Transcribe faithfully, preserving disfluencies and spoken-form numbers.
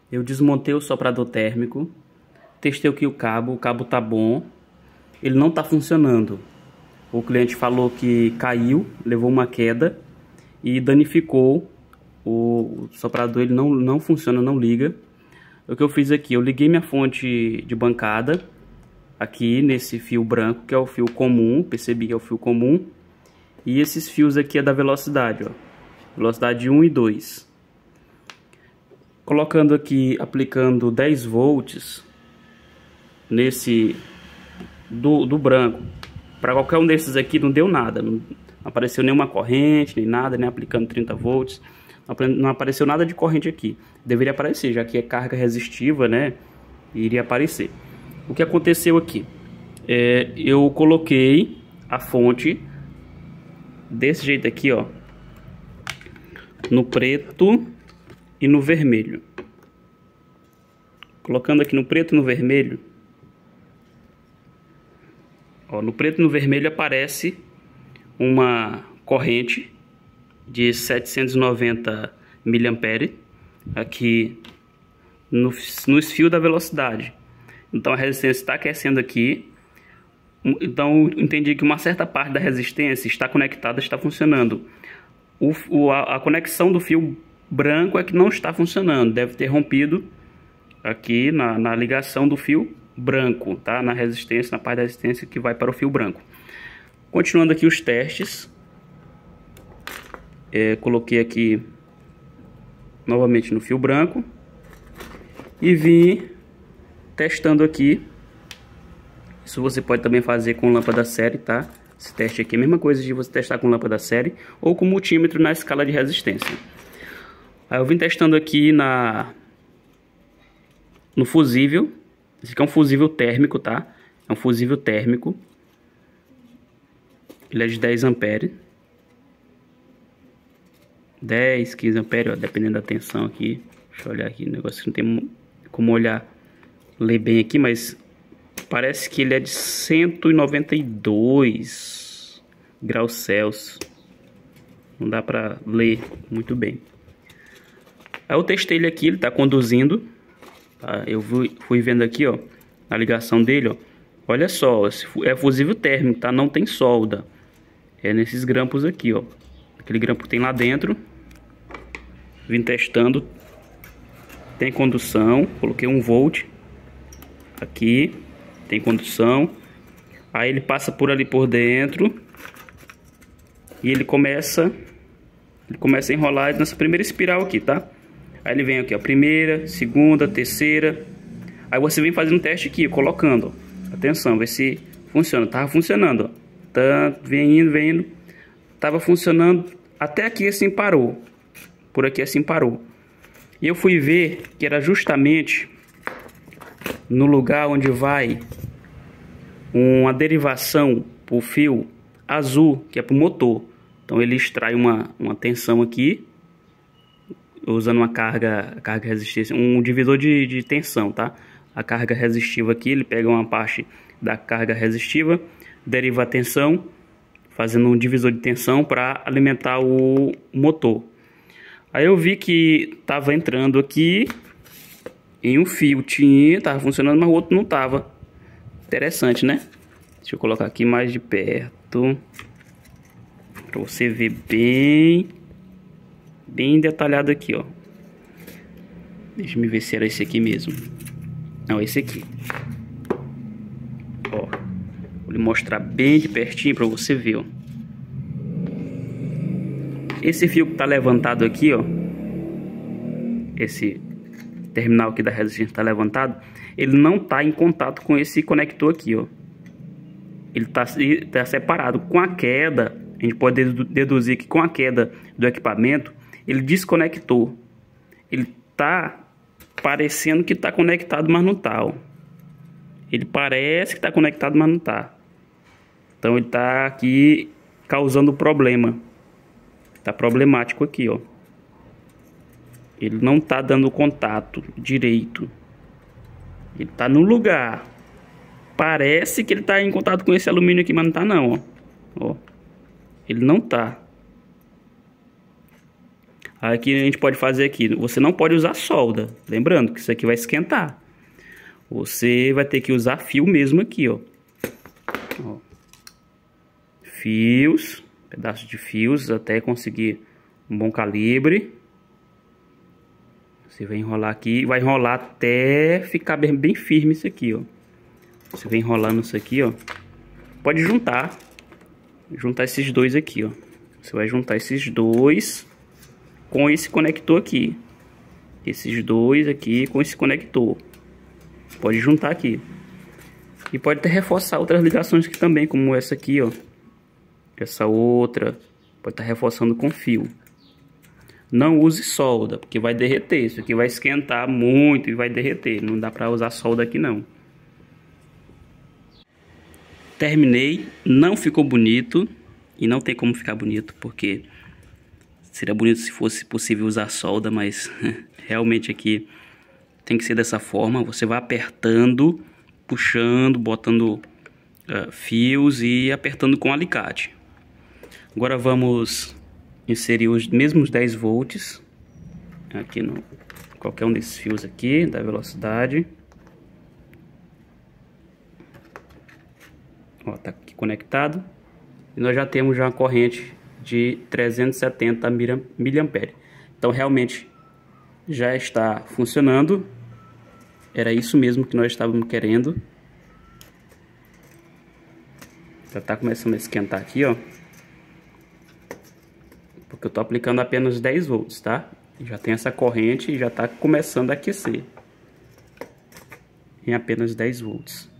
Eu desmontei o soprador térmico, testei aqui o cabo, o cabo tá bom, ele não tá funcionando. O cliente falou que caiu, levou uma queda e danificou o soprador, ele não, não funciona, não liga. O que eu fiz aqui, eu liguei minha fonte de bancada aqui nesse fio branco, que é o fio comum, percebi que é o fio comum. E esses fios aqui é da velocidade, ó, velocidade um e dois. Colocando aqui, aplicando dez volts nesse do, do branco. Para qualquer um desses aqui não deu nada, não apareceu nenhuma corrente, nem nada, nem aplicando trinta volts. Não apareceu nada de corrente aqui. Deveria aparecer, já que é carga resistiva, né? Iria aparecer. O que aconteceu aqui? É, eu coloquei a fonte desse jeito aqui, ó, no preto e no vermelho. Colocando aqui no preto e no vermelho, ó, no preto e no vermelho aparece uma corrente de setecentos e noventa miliamperes aqui no, nos fios da velocidade. Então a resistência está aquecendo aqui. Então entendi que uma certa parte da resistência está conectada, está funcionando. O, o, a, a conexão do fio branco é que não está funcionando. Deve ter rompido aqui na, na ligação do fio branco, tá? Na resistência, na parte da resistência que vai para o fio branco. Continuando aqui os testes. É, coloquei aqui novamente no fio branco e vim testando aqui. Isso você pode também fazer com lâmpada série, tá? Esse teste aqui é a mesma coisa de você testar com lâmpada série ou com multímetro na escala de resistência. Aí eu vim testando aqui na no fusível. Esse aqui é um fusível térmico, tá? É um fusível térmico. Ele é de dez amperes. dez, quinze amperes, ó, dependendo da tensão aqui. Deixa eu olhar aqui, o negócio que não tem como olhar, ler bem aqui, mas parece que ele é de cento e noventa e dois graus Celsius. Não dá pra ler muito bem. Aí eu testei ele aqui, ele tá conduzindo. Tá? Eu fui, fui vendo aqui, ó, a ligação dele, ó. Olha só, é fusível térmico, tá? Não tem solda. É nesses grampos aqui, ó. Aquele grampo que tem lá dentro. Vim testando. Tem condução. Coloquei um volt. Aqui. Tem condução. Aí ele passa por ali por dentro. E ele começa. Ele começa a enrolar nessa primeira espiral aqui, tá? Aí ele vem aqui, ó. Primeira, segunda, terceira. Aí você vem fazendo um teste aqui, colocando, ó. Atenção, ver se funciona. Tava funcionando, ó. Tá, vem indo, vem indo. Tava funcionando. Até aqui assim parou. Por aqui assim parou. E eu fui ver que era justamente no lugar onde vai uma derivação pro fio azul, que é pro motor. Então ele extrai uma, uma tensão aqui, usando uma carga, carga resistiva, um divisor de, de tensão, tá? A carga resistiva aqui, ele pega uma parte da carga resistiva, deriva a tensão, fazendo um divisor de tensão para alimentar o motor. Aí eu vi que tava entrando aqui em um fio, tinha, tava funcionando, mas o outro não tava. Interessante, né? Deixa eu colocar aqui mais de perto para você ver bem, bem detalhado aqui, ó. Deixa eu ver se era esse aqui mesmo. Não, esse aqui. Ó, vou lhe mostrar bem de pertinho para você ver, ó. Esse fio que tá levantado aqui, ó, esse terminal aqui da resistência tá levantado, ele não tá em contato com esse conector aqui, ó. Ele tá, tá separado. Com a queda, a gente pode deduzir que com a queda do equipamento, ele desconectou. Ele tá parecendo que tá conectado, mas não tá, ó. Ele parece que tá conectado, mas não tá. Então ele tá aqui causando problema. Tá problemático aqui, ó. Ele não tá dando contato direito. Ele tá no lugar. Parece que ele tá em contato com esse alumínio aqui, mas não tá não, ó. Ó. Ele não tá. Aqui a gente pode fazer aqui, você não pode usar solda, lembrando que isso aqui vai esquentar. Você vai ter que usar fio mesmo aqui, ó. Ó. Fios, pedaços de fios até conseguir um bom calibre. Você vai enrolar aqui, vai enrolar até ficar bem, bem firme isso aqui, ó. Você vem enrolando isso aqui, ó. Pode juntar, juntar esses dois aqui, ó. Você vai juntar esses dois com esse conector aqui. Esses dois aqui com esse conector. Pode juntar aqui. E pode até reforçar outras ligações aqui também, como essa aqui, ó. Essa outra. Pode estar reforçando com fio. Não use solda, porque vai derreter. Isso aqui vai esquentar muito e vai derreter. Não dá pra usar solda aqui não. Terminei. Não ficou bonito. E não tem como ficar bonito, porque seria bonito se fosse possível usar solda, mas realmente aqui tem que ser dessa forma. Você vai apertando, puxando, botando uh, fios e apertando com alicate. Agora vamos inserir os mesmos dez volts aqui no qualquer um desses fios aqui da velocidade. Ó, tá aqui conectado. E nós já temos já uma corrente de trezentos e setenta miliamperes. Então realmente já está funcionando. Era isso mesmo que nós estávamos querendo. Já está começando a esquentar aqui, ó. Porque eu estou aplicando apenas dez volts, tá? Já tem essa corrente e já está começando a aquecer em apenas dez volts.